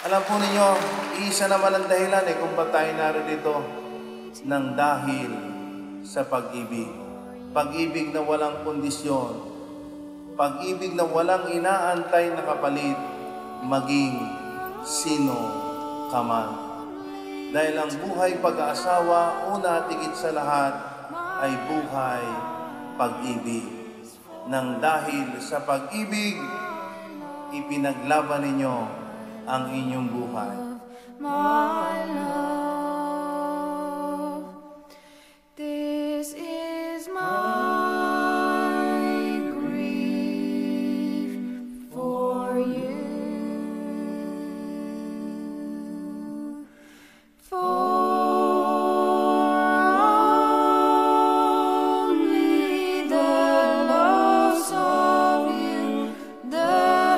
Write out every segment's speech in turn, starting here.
Alam po ninyo, isa naman ang dahilan kung ba't tayo narito ng dahil sa pag-ibig. Pag-ibig na walang kondisyon. Pag-ibig na walang inaantay na kapalit, maging sino ka man. Dahil ang buhay pag-aasawa, una at higit sa lahat, ay buhay pag-ibig. Nang dahil sa pag-ibig, ipinaglaban ninyo ang inyong buhay. My love, this is my grief for you. For only the loss of you, the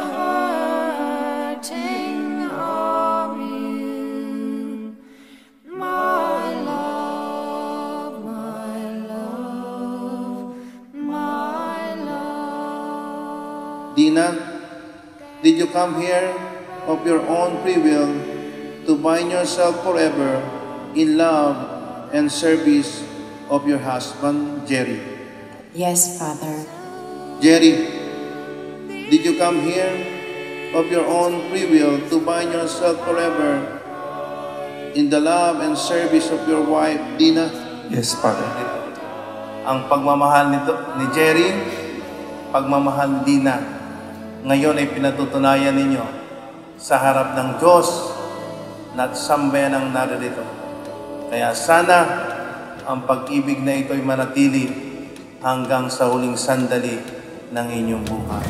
hurting of you, my love, my love, my love. Dina, did you come here of your own free will to bind yourself forever in love and service of your husband, Jerry? Yes, Father. Jerry, did you come here of your own free will to bind yourself forever in the love and service of your wife, Dina? Yes, Father. Ang pagmamahal nito ni Jerry, pagmamahal ni Dina, ngayon ay pinatutunayan ninyo sa harap ng Diyos na sambayan ang narito. Kaya sana ang pag-ibig na ito ay manatili hanggang sa huling sandali ng inyong buhay.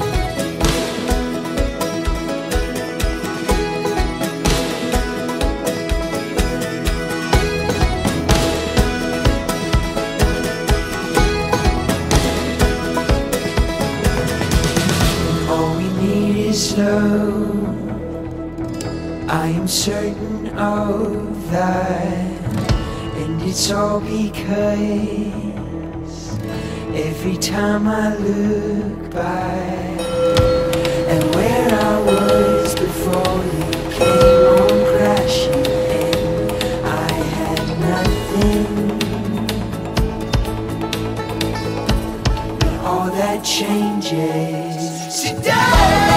All we need is love. I am certain of that, and it's all because every time I look back and where I was before you came on crashing in, I had nothing, but all that changes today.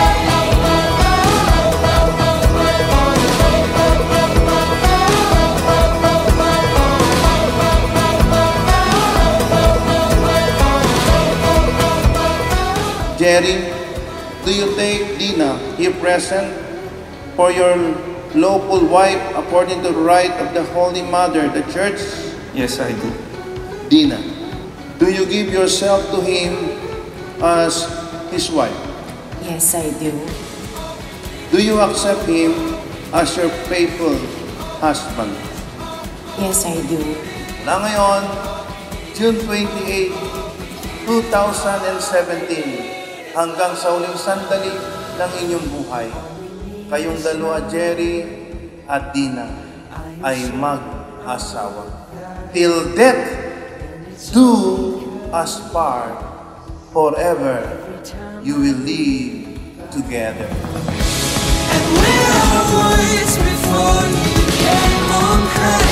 Jerry, do you take Dina here present for your lawful wife according to the right of the Holy Mother, the Church? Yes, I do. Dina, do you give yourself to him as his wife? Yes, I do. Do you accept him as your faithful husband? Yes, I do. Na ngayon, June 28, 2017, hanggang sa huling sandali ng inyong buhay, kayong dalawa, Jerry at Dina, ay mag-asawa. Till death do us part, forever you will live together. And where I was before you came on crying.